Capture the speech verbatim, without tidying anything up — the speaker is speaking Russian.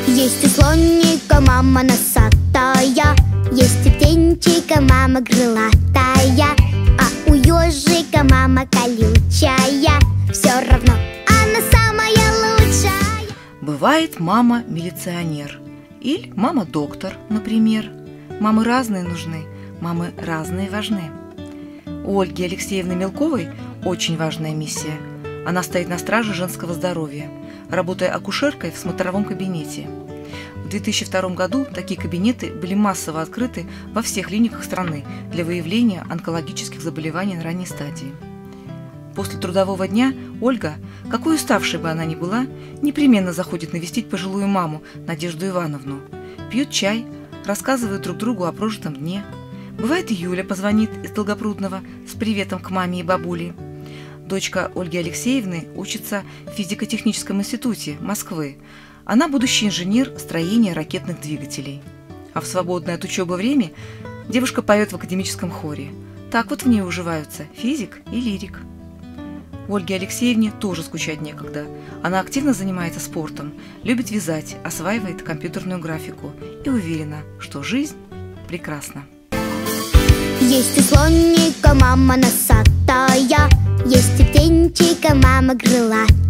Есть у слоника мама носатая, есть у птенчика мама крылатая, а у ежика мама колючая. Все равно она самая лучшая. Бывает мама милиционер или мама доктор, например. Мамы разные нужны, мамы разные важны. У Ольги Алексеевны Мелковой очень важная миссия. Она стоит на страже женского здоровья, работая акушеркой в смотровом кабинете. В две тысячи втором году такие кабинеты были массово открыты во всех клиниках страны для выявления онкологических заболеваний на ранней стадии. После трудового дня Ольга, какой уставшей бы она ни была, непременно заходит навестить пожилую маму Надежду Ивановну. Пьют чай, рассказывают друг другу о прожитом дне. Бывает, и Юля позвонит из Долгопрудного с приветом к маме и бабуле. Дочка Ольги Алексеевны учится в физико-техническом институте Москвы. Она будущий инженер строения ракетных двигателей. А в свободное от учебы время девушка поет в академическом хоре. Так вот в ней уживаются физик и лирик. Ольге Алексеевне тоже скучать некогда. Она активно занимается спортом, любит вязать, осваивает компьютерную графику и уверена, что жизнь прекрасна. Есть у слоника мама носатая, есть у птенчика мама крылатая.